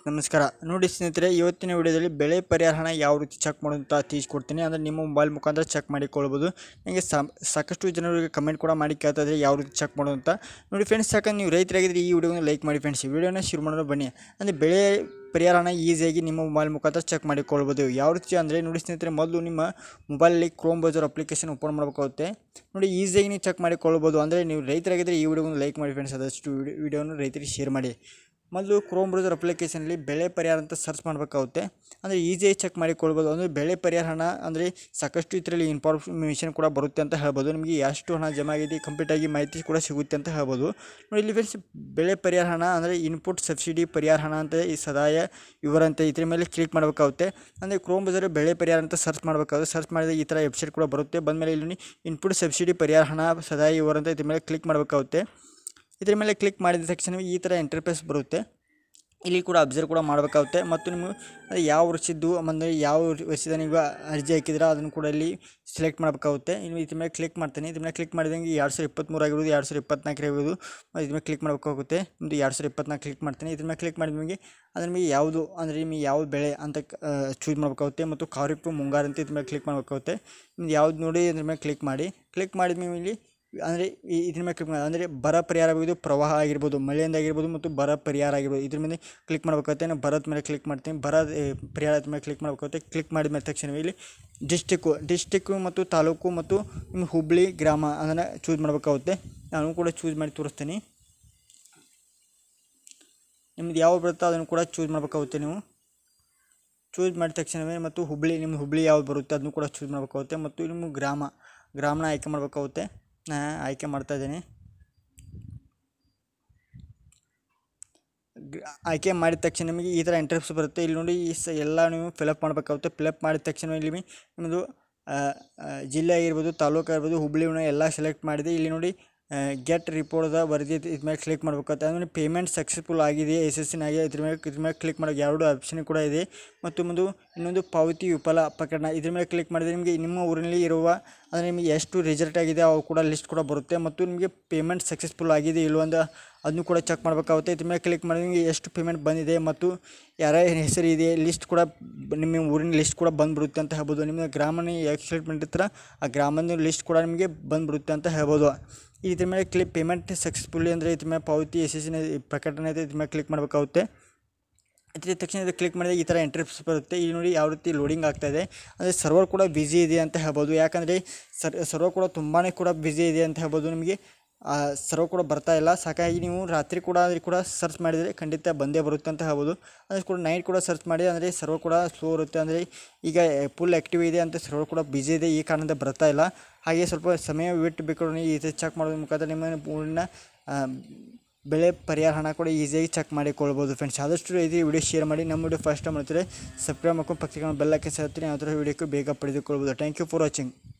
ನಮಸ್ಕಾರ ನೋಡಿ ಸ್ನೇಹಿತರೆ, ಇವತ್ತಿನ ವಿಡಿಯೋದಲ್ಲಿ ಬೆಳೆ ಪರಿಹಾರನ ಯಾವ ರೀತಿ ಚೆಕ್ ಮಾಡೋದು ಅಂತ ತಿಳಿಸ್ಕೊಡ್ತೀನಿ. ಅಂದರೆ ನಿಮ್ಮ ಮೊಬೈಲ್ ಮುಖಾಂತರ ಚೆಕ್ ಮಾಡಿಕೊಳ್ಳಬಹುದು. ನನಗೆ ಸಾಕಷ್ಟು ಜನರಿಗೆ ಕಮೆಂಟ್ ಕೂಡ ಮಾಡಿ ಕೇಳ್ತಾ ಇದ್ದಾರೆ ಯಾವ ರೀತಿ ಚೆಕ್ ಮಾಡೋದು ಅಂತ. ನೋಡಿ ಫ್ರೆಂಡ್ಸ್, ಯಾಕಂದ್ರೆ ನೀವು ರೈತರಾಗಿದ್ದರೆ ಈ ವಿಡಿಯೋನ ಲೈಕ್ ಮಾಡಿ ಫ್ರೆಂಡ್ಸ್. ಈ ವಿಡಿಯೋನ ಶುರು ಮಾಡೋದು ಬನ್ನಿ. ಅಂದರೆ ಬೆಳೆ ಪರಿಹಾರನ ಈಸಿಯಾಗಿ ನಿಮ್ಮ ಮೊಬೈಲ್ ಮುಖಾಂತರ ಚೆಕ್ ಮಾಡಿಕೊಳ್ಳಬಹುದು. ಯಾವ ರೀತಿ ಅಂದರೆ ನೋಡಿ ಸ್ನೇಹಿತರೆ, ಮೊದಲು ನಿಮ್ಮ ಮೊಬೈಲಲ್ಲಿ ಕ್ರೋಮ್ ಬ್ರೌಸರ್ ಅಪ್ಲಿಕೇಶನ್ ಓಪನ್ ಮಾಡಬೇಕಾಗುತ್ತೆ. ನೋಡಿ ಈಸಿಯಾಗಿ ನೀವು ಚೆಕ್ ಮಾಡಿಕೊಳ್ಳಬಹುದು. ಅಂದರೆ ನೀವು ರೈತರಾಗಿದ್ದರೆ ಈ ವಿಡಿಯೋನ ಲೈಕ್ ಮಾಡಿ ಫ್ರೆಂಡ್ಸ್. ಆದಷ್ಟು ವಿಡಿಯೋನ ರೈತರಿಗೆ ಶೇರ್ ಮಾಡಿ. ಮೊದಲು ಕ್ರೋಮ್ ಬ್ರೌಸರ್ ಅಪ್ಲಿಕೇಶನಲ್ಲಿ ಬೆಳೆ ಪರಿಹಾರ ಅಂತ ಸರ್ಚ್ ಮಾಡಬೇಕಾಗುತ್ತೆ. ಅಂದರೆ ಈಸಿಯಾಗಿ ಚೆಕ್ ಮಾಡಿಕೊಳ್ಬೋದು. ಅಂದರೆ ಬೆಳೆ ಪರಿಹಾರ ಹಣ ಅಂದರೆ ಸಾಕಷ್ಟು ಇದರಲ್ಲಿ ಇನ್ಫಾರ್ಮೇಷನ್ ಕೂಡ ಬರುತ್ತೆ ಅಂತ ಹೇಳ್ಬೋದು. ನಿಮಗೆ ಎಷ್ಟು ಹಣ ಜಮಾ ಆಗಿದೆ ಕಂಪ್ಲೀಟಾಗಿ ಮಾಹಿತಿ ಕೂಡ ಸಿಗುತ್ತೆ ಅಂತ ಹೇಳ್ಬೋದು. ನೋಡಿ ಇಲ್ಲಿ ಫ್ರೆಂಡ್ಸ್, ಬೆಳೆ ಪರಿಹಾರ ಹಣ ಅಂದರೆ ಇನ್ಪುಟ್ ಸಬ್ಸಿಡಿ ಪರಿಹಾರ ಹಣ ಅಂತ ಈ ಸದಾಯ ವಿವರ ಅಂತ ಇದ್ರ ಮೇಲೆ ಕ್ಲಿಕ್ ಮಾಡಬೇಕಾಗುತ್ತೆ. ಅಂದರೆ ಕ್ರೋಮ್ ಬ್ರೌಸರ್ ಬೆಳೆ ಪರಿಹಾರ ಅಂತ ಸರ್ಚ್ ಮಾಡಬೇಕಾಗುತ್ತೆ. ಸರ್ಚ್ ಮಾಡಿದಾಗ ಈ ಥರ ವೆಬ್ಸೈಟ್ ಕೂಡ ಬರುತ್ತೆ. ಬಂದಮೇಲೆ ಇಲ್ಲಿ ಇನ್ಪುಟ್ ಸಬ್ಸಿಡಿ ಪರಿಹಾರ ಹಣ ಸದಾಯ ವಿವರ ಅಂತ ಇದ್ರ ಮೇಲೆ ಕ್ಲಿಕ್ ಮಾಡಬೇಕಾಗುತ್ತೆ. ಇದ್ರ ಮೇಲೆ ಕ್ಲಿಕ್ ಮಾಡಿದ ತಕ್ಷಣ ಈ ಥರ ಇಂಟರ್ಫೇಸ್ ಬರುತ್ತೆ. ಇಲ್ಲಿ ಕೂಡ ಅಬ್ಸರ್ವ್ ಕೂಡ ಮಾಡಬೇಕಾಗುತ್ತೆ. ಮತ್ತು ನೀವು ಯಾವ ವರ್ಷದ್ದು ಅಂದರೆ ಯಾವ ವರ್ಷದ ನೀವು ಅರ್ಜಿ ಹಾಕಿದ್ರೆ ಅದನ್ನು ಕೂಡ ಇಲ್ಲಿ ಸೆಲೆಕ್ಟ್ ಮಾಡಬೇಕಾಗುತ್ತೆ. ಇನ್ನು ಇದ್ರ ಮೇಲೆ ಕ್ಲಿಕ್ ಮಾಡ್ತೀನಿ. ಇದ್ರ ಮೇಲೆ ಕ್ಲಿಕ್ ಮಾಡಿದಂಗೆ 2023 ಆಗಿರ್ಬೋದು, 2024 ಆಗಿರ್ಬೋದು, ಇದ್ರ ಮೇಲೆ ಕ್ಲಿಕ್ ಮಾಡಬೇಕಾಗುತ್ತೆ. ನಿಮ್ಮದು 2024 ಕ್ಲಿಕ್ ಮಾಡ್ತೀನಿ. ಇದ್ರ ಮೇಲೆ ಕ್ಲಿಕ್ ಮಾಡಿದ ನಿಮಗೆ ಅದ್ರ ಮೇಲೆ ಯಾವುದು ಅಂದರೆ ನಿಮಗೆ ಯಾವ ಬೆಳೆ ಅಂತ ಚೂಸ್ ಮಾಡಬೇಕಾಗುತ್ತೆ. ಮತ್ತು ಖಾರಿಫ್ ಮುಂಗಾರು ಅಂತ ಇದ್ರ ಮೇಲೆ ಕ್ಲಿಕ್ ಮಾಡಬೇಕಾಗುತ್ತೆ. ನಿಮ್ದು ಯಾವ್ದು ನೋಡಿ ಅದ್ರ ಮೇಲೆ ಕ್ಲಿಕ್ ಮಾಡಿ. ಕ್ಲಿಕ್ ಮಾಡಿದ ಮೇಲೆ ಇಲ್ಲಿ ಅಂದರೆ ಇದ್ರ ಮೇಲೆ ಕ್ಲಿಕ್ ಮಾಡಿ. ಅಂದರೆ ಬರ ಪರಿಹಾರ ಆಗಿರ್ಬೋದು, ಪ್ರವಾಹ ಆಗಿರ್ಬೋದು, ಮಳೆಯಿಂದ ಆಗಿರ್ಬೋದು ಮತ್ತು ಬರ ಪರಿಹಾರ ಆಗಿರ್ಬೋದು, ಇದ್ರ ಮೇಲೆ ಕ್ಲಿಕ್ ಮಾಡಬೇಕಾಗುತ್ತೆ. ನಾನು ಬರದ ಮೇಲೆ ಕ್ಲಿಕ್ ಮಾಡ್ತೀನಿ. ಬರ ಪರಿಹಾರ ಮೇಲೆ ಕ್ಲಿಕ್ ಮಾಡಬೇಕಾಗುತ್ತೆ. ಕ್ಲಿಕ್ ಮಾಡಿದ ಮೇಲೆ ತಕ್ಷಣ ಇಲ್ಲಿ ಡಿಸ್ಟಿಕ್ಕು ಮತ್ತು ತಾಲೂಕು ಮತ್ತು ನಿಮ್ಮ ಹುಬ್ಬಳ್ಳಿ ಗ್ರಾಮ ಅದನ್ನು ಚೂಸ್ ಮಾಡಬೇಕಾಗುತ್ತೆ. ನಾನು ಕೂಡ ಚೂಸ್ ಮಾಡಿ ತೋರಿಸ್ತೀನಿ. ನಿಮ್ದು ಯಾವ ಬರುತ್ತೋ ಅದನ್ನು ಕೂಡ ಚೂಸ್ ಮಾಡಬೇಕಾಗುತ್ತೆ. ನೀವು ಚೂಸ್ ಮಾಡಿದ ತಕ್ಷಣವೇ ಮತ್ತು ನಿಮ್ಮ ಹುಬ್ಬಳ್ಳಿ ಯಾವ್ದು ಬರುತ್ತೆ ಅದನ್ನು ಕೂಡ ಚೂಸ್ ಮಾಡಬೇಕಾಗುತ್ತೆ. ಮತ್ತು ನಿಮ್ಮ ಗ್ರಾಮನ ಆಯ್ಕೆ ಮಾಡಬೇಕಾಗುತ್ತೆ. ನಾನು ಆಯ್ಕೆ ಮಾಡ್ತಾಯಿದ್ದೀನಿ. ಆಯ್ಕೆ ಮಾಡಿದ ತಕ್ಷಣ ನಿಮಗೆ ಈ ಥರ ಇಂಟರ್ಫೇಸ್ ಬರುತ್ತೆ. ಇಲ್ಲಿ ನೋಡಿ ಎಲ್ಲ ನೀವು ಫಿಲಪ್ ಮಾಡಬೇಕಾಗುತ್ತೆ. ಫಿಲಪ್ ಮಾಡಿದ ತಕ್ಷಣ ಇಲ್ಲಿ ನಿಮ್ಮದು ಜಿಲ್ಲೆ ಆಗಿರ್ಬೋದು, ತಾಲೂಕು ಆಗಿರ್ಬೋದು, ಹುಬ್ಬಳ್ಳಿನ ಎಲ್ಲ ಸೆಲೆಕ್ಟ್ ಮಾಡಿದೆ. ಇಲ್ಲಿ ನೋಡಿ ಗೆಟ್ ರಿಪೋರ್ಟ್ದ ವರದಿ ಇದ್ರ ಮೇಲೆ ಕ್ಲಿಕ್ ಮಾಡಬೇಕಾಗುತ್ತೆ. ಅಂದರೆ ಪೇಮೆಂಟ್ ಸಕ್ಸಸ್ಫುಲ್ ಆಗಿದೆ, ಯಶಸ್ಸಿನಾಗಿದೆ. ಇದ್ರ ಮೇಲೆ ಕ್ಲಿಕ್ ಮಾಡೋಕೆ 2 ಆಪ್ಷನ್ ಕೂಡ ಇದೆ. ಮತ್ತು ಇನ್ನೊಂದು ಪಾವತಿ ವಿಫಲ ಪ್ರಕರಣ ಇದ್ರ ಮೇಲೆ ಕ್ಲಿಕ್ ಮಾಡಿದರೆ ನಿಮಗೆ ನಿಮ್ಮ ಊರಿನಲ್ಲಿ ಇರುವ ಅಂದರೆ ನಿಮಗೆ ಎಷ್ಟು ರಿಸಲ್ಟ್ ಆಗಿದೆ ಅವು ಕೂಡ ಲಿಸ್ಟ್ ಕೂಡ ಬರುತ್ತೆ. ಮತ್ತು ನಿಮಗೆ ಪೇಮೆಂಟ್ ಸಕ್ಸಸ್ಫುಲ್ ಆಗಿದೆ ಇಲ್ಲವಂದ ಅದನ್ನು ಕೂಡ ಚೆಕ್ ಮಾಡಬೇಕಾಗುತ್ತೆ. ಇದ್ರ ಮೇಲೆ ಕ್ಲಿಕ್ ಮಾಡಿ ನಿಮಗೆ ಎಷ್ಟು ಪೇಮೆಂಟ್ ಬಂದಿದೆ ಮತ್ತು ಯಾರ ಹೆಸರು ಇದೆ ಲಿಸ್ಟ್ ಕೂಡ ನಿಮ್ಮ ಊರಿನ ಲಿಸ್ಟ್ ಕೂಡ ಬಂದುಬಿಡುತ್ತೆ ಅಂತ ಹೇಳ್ಬೋದು. ನಿಮ್ಮ ಗ್ರಾಮನ ಎಕ್ಸೆಲೆಕ್ಟ್ ಮಾಡಿರ್ತಾರೆ ಆ ಗ್ರಾಮದ ಲಿಸ್ಟ್ ಕೂಡ ನಿಮಗೆ ಬಂದುಬಿಡುತ್ತೆ ಅಂತ ಹೇಳ್ಬೋದು. ಇದ್ರ ಮೇಲೆ ಪೇಮೆಂಟ್ ಸಕ್ಸಸ್ಫುಲ್ಲಿ ಅಂದರೆ ಇದ್ರ ಮೇಲೆ ಪಾವತಿ ಯಶಸ್ಸಿನ ಪ್ರಕಟಣೆ ಇದೆ. ಇದ್ರ ಮೇಲೆ ಕ್ಲಿಕ್ ಮಾಡಬೇಕಾಗುತ್ತೆ. ಇದ್ರ ತಕ್ಷಣ ಇದು ಕ್ಲಿಕ್ ಮಾಡಿದಾಗ ಈ ಥರ ಇಂಟರ್ಫೇಸ್ ಬರುತ್ತೆ. ಇಲ್ಲಿ ನೋಡಿ ಯಾವ ರೀತಿ ಲೋಡಿಂಗ್ ಆಗ್ತಾಯಿದೆ. ಅಂದರೆ ಸರ್ವರ್ ಕೂಡ ಬ್ಯುಸಿ ಇದೆ ಅಂತ ಹೇಳ್ಬೋದು. ಯಾಕಂದರೆ ಸರ್ವರ್ ಕೂಡ ತುಂಬಾ ಕೂಡ ಬ್ಯುಸಿ ಇದೆ ಅಂತ ಹೇಳ್ಬೋದು. ನಿಮಗೆ ಸರ್ವರ್ ಕೂಡ ಬರ್ತಾ ಇಲ್ಲ. ಸಾಕಾಗಿ ನೀವು ರಾತ್ರಿ ಕೂಡ ಸರ್ಚ್ ಮಾಡಿದರೆ ಖಂಡಿತ ಬಂದೇ ಬರುತ್ತೆ ಅಂತ ಹೇಳ್ಬೋದು. ಅಂದರೆ ಕೂಡ ನೈಟ್ ಕೂಡ ಸರ್ಚ್ ಮಾಡಿ ಅಂದರೆ ಸರ್ವರ್ ಕೂಡ ಸ್ಲೋ ಇರುತ್ತೆ. ಅಂದರೆ ಈಗ ಫುಲ್ ಆ್ಯಕ್ಟಿವ್ ಇದೆ ಅಂತ ಸರ್ವರ್ ಕೂಡ ಬ್ಯುಸಿ ಇದೆ, ಈ ಕಾರಣದಿಂದ ಬರ್ತಾ ಇಲ್ಲ. ಹಾಗೆ ಸ್ವಲ್ಪ ಸಮಯ ಬಿಟ್ಟು ಬೇಕು ಈ ರೀತಿ ಚೆಕ್ ಮಾಡೋದ್ರ ಮುಖಾಂತರ ನಿಮ್ಮ ಊರಿನ ಬೆಳೆ ಪರಿಹಾರ ಹಣ ಕೂಡ ಈಸಿಯಾಗಿ ಚೆಕ್ ಮಾಡಿಕೊಳ್ಬೋದು ಫ್ರೆಂಡ್ಸ್. ಆದಷ್ಟು ಈ ವಿಡಿಯೋ ಶೇರ್ ಮಾಡಿ. ನಮ್ಮ ವಿಡಿಯೋ ಫಸ್ಟ್ ಟೈಮ್ ಮಾಡ್ತಾರೆ ಸಬ್ಸ್ಕ್ರೈಬ್ ಮಾಡ್ಕೊಂಡು ಪಕ್ಕದ ಬೆಲ್ ಹಾಕಿ ಸೇರ್ತೀನಿ. ಆ ಥರ ವಿಡಿಯೋಕ್ಕೆ ಬೇಗ ಪಡೆದುಕೊಳ್ಬೋದು. Thank you for watching.